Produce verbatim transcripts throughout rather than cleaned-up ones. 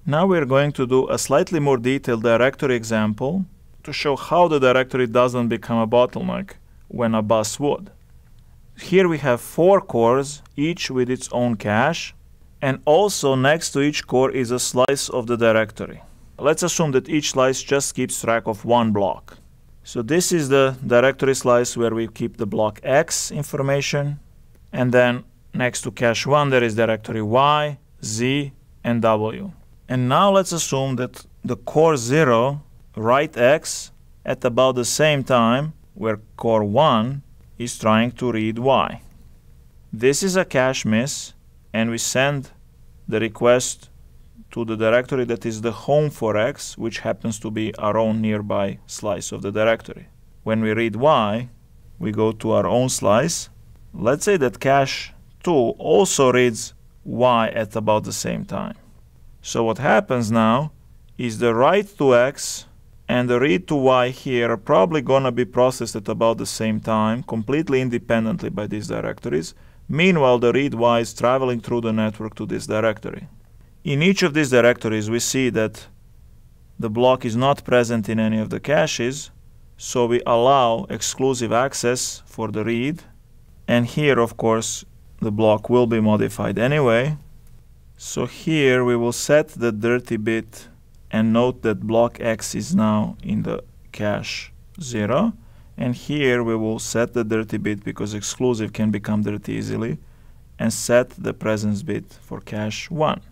Now we're going to do a slightly more detailed directory example to show how the directory doesn't become a bottleneck when a bus would. Here we have four cores, each with its own cache, and also next to each core is a slice of the directory. Let's assume that each slice just keeps track of one block. So this is the directory slice where we keep the block X information, and then next to cache one there is directory Y, Z, and W. And now let's assume that the core zero write X at about the same time where core one is trying to read Y. This is a cache miss, and we send the request to the directory that is the home for X, which happens to be our own nearby slice of the directory. When we read Y, we go to our own slice. Let's say that cache two also reads Y at about the same time. So what happens now is the write to X and the read to Y here are probably going to be processed at about the same time, completely independently by these directories. Meanwhile, the read Y is traveling through the network to this directory. In each of these directories, we see that the block is not present in any of the caches, so we allow exclusive access for the read. And here, of course, the block will be modified anyway. So here we will set the dirty bit and note that block X is now in the cache zero. And here we will set the dirty bit because exclusive can become dirty easily, and set the presence bit for cache one.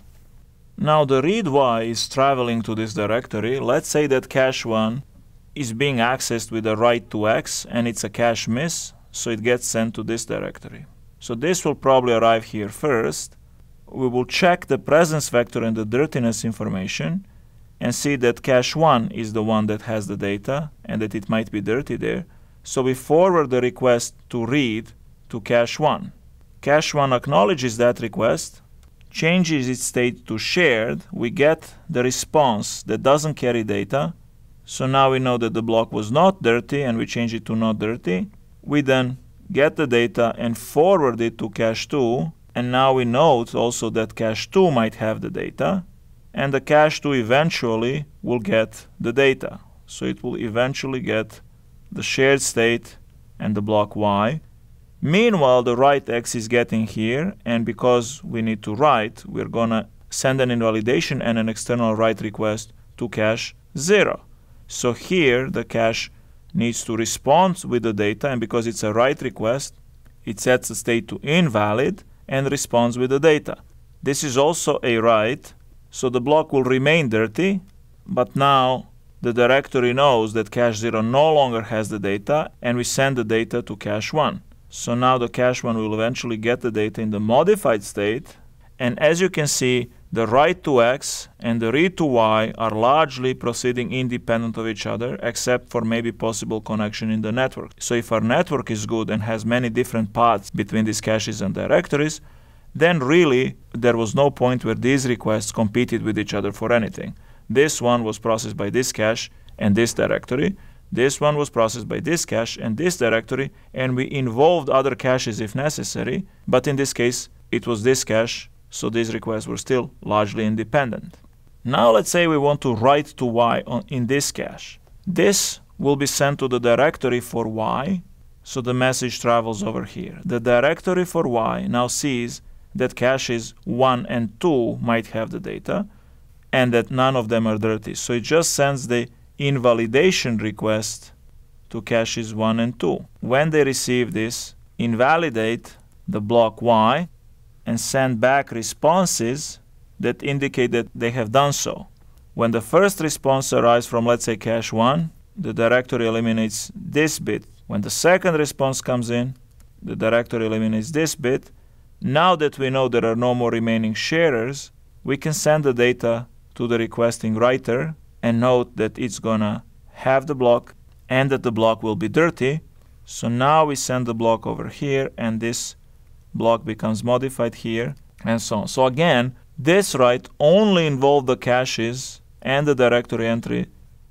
Now the read Y is traveling to this directory. Let's say that cache one is being accessed with a write to X and it's a cache miss, so it gets sent to this directory. So this will probably arrive here first. We will check the presence vector and the dirtiness information and see that cache one is the one that has the data and that it might be dirty there. So we forward the request to read to cache one. Cache one acknowledges that request, changes its state to shared. We get the response that doesn't carry data. So now we know that the block was not dirty and we change it to not dirty. We then get the data and forward it to cache two. And now we note also that cache two might have the data. And the cache two eventually will get the data. So it will eventually get the shared state and the block Y. Meanwhile, the write X is getting here, and because we need to write, we're gonna send an invalidation and an external write request to cache zero. So here the cache needs to respond with the data, and because it's a write request, it sets the state to invalid and responds with the data. This is also a write, so the block will remain dirty, but now the directory knows that cache zero no longer has the data, and we send the data to cache one. So now the cache one will eventually get the data in the modified state, and as you can see, the write to X and the read to Y are largely proceeding independent of each other, except for maybe possible connection in the network. So if our network is good and has many different paths between these caches and directories, then really there was no point where these requests competed with each other for anything. This one was processed by this cache and this directory. This one was processed by this cache and this directory, and we involved other caches if necessary, but in this case it was this cache, so these requests were still largely independent. Now let's say we want to write to Y on, in this cache. This will be sent to the directory for Y, so the message travels over here. The directory for Y now sees that caches one and two might have the data, and that none of them are dirty, so it just sends the invalidation request to caches one and two. When they receive this, invalidate the block Y and send back responses that indicate that they have done so. When the first response arrives from, let's say, cache one, the directory eliminates this bit. When the second response comes in, the directory eliminates this bit. Now that we know there are no more remaining sharers, we can send the data to the requesting writer and note that it's gonna have the block and that the block will be dirty. So now we send the block over here, and this block becomes modified here, and so on. So again, this write only involved the caches and the directory entry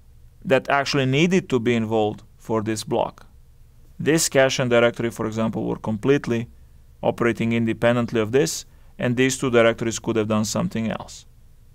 that actually needed to be involved for this block. This cache and directory, for example, were completely operating independently of this, and these two directories could have done something else.